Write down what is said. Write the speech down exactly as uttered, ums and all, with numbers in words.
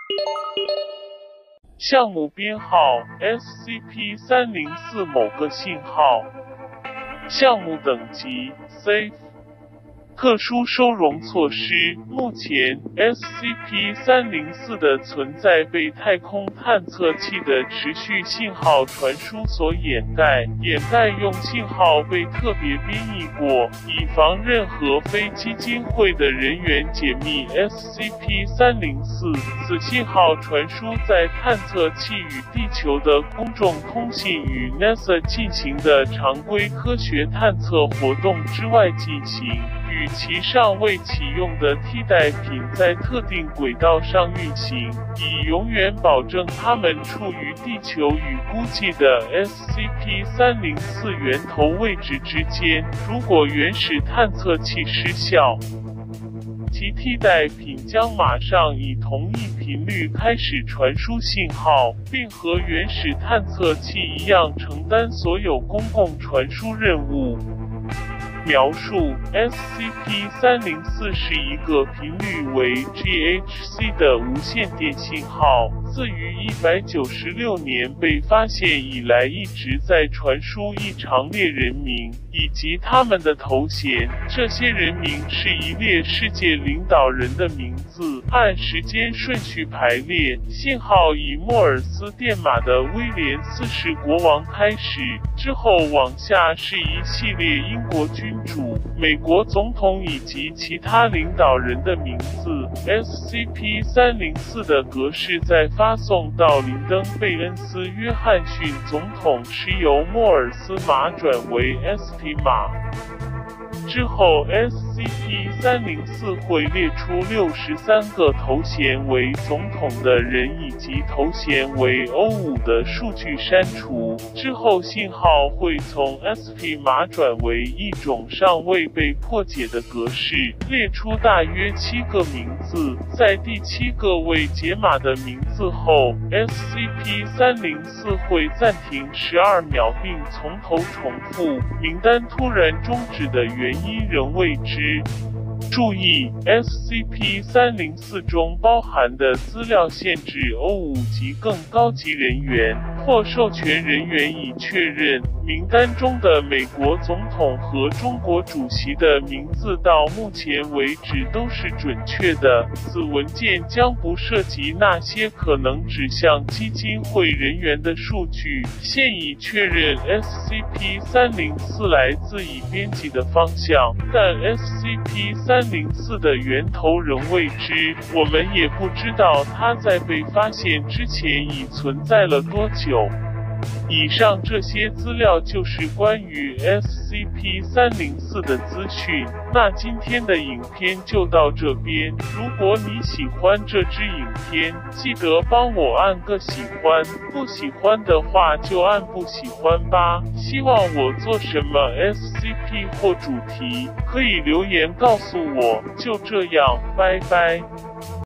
项目编号 S C P 三零四 某个信号。项目等级 Safe。特殊收容措施。目前 S C P 三零四 的存在被太空探测器的持续信号传输所掩盖，掩盖用信号被特别编译过，以防任何非基金会的人员解密 S C P 三零四。此信号传输在探测器与地球的公众通信与 NASA 进行的常规科学探测活动之外进行。与其尚未启用的替代品在特定轨道上运行，以永远保证它们处于地球与估计的 S C P 三零四 源头位置之间。如果原始探测器失效，其替代品将马上以同一频率开始传输信号，并和原始探测器一样承担所有公共传输任务。描述 S C P 三零四 是一个频率为 G H C 的无线电信号，自于一百九十六年被发现以来一直在传输一长列人名以及他们的头衔。这些人名是一列世界领导人的名字，按时间顺序排列。信号以莫尔斯电码的威廉四世国王开始，之后往下是一系列英国君主、美国总统以及其他领导人的名字。S C P 三零四 的格式在发送到林登·贝恩斯·约翰逊总统时由莫尔斯码转为 S P 码。之后 S C P 三零四 会列出六十三个头衔为总统的人以及头衔为 O 五 的数据删除。之后信号会从 S P 码转为一种尚未被破解的格式，列出大约七个名字。在第七个未解码的名字后 ，S C P 三零四 会暂停十二秒并从头重复。名单突然终止的原因因仍未知。注意 ，S C P 三零四 中包含的资料限制 O 五 及更高级人员或授权人员已确认。名单中的美国总统和中国主席的名字到目前为止都是准确的。此文件将不涉及那些可能指向基金会人员的数据。现已确认 S C P 三零四 来自已编辑的方向，但 S C P 三零四 的源头仍未知。我们也不知道它在被发现之前已存在了多久。以上这些资料就是关于 S C P 三零四 的资讯。那今天的影片就到这边。如果你喜欢这支影片，记得帮我按个喜欢，不喜欢的话就按不喜欢吧。希望我做什么 S C P 或主题，可以留言告诉我。就这样，拜拜。